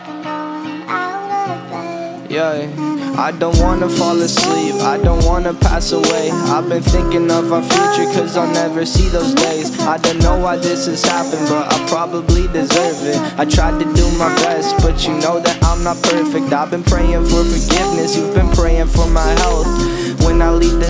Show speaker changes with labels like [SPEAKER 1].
[SPEAKER 1] Yeah, I don't wanna fall asleep, I don't wanna pass away. I've been thinking of our future, cause I'll never see those days. I don't know why this has happened, but I probably deserve it. I tried to do my best, but you know that I'm not perfect. I've been praying for forgiveness, you've been praying for my health. When I leave this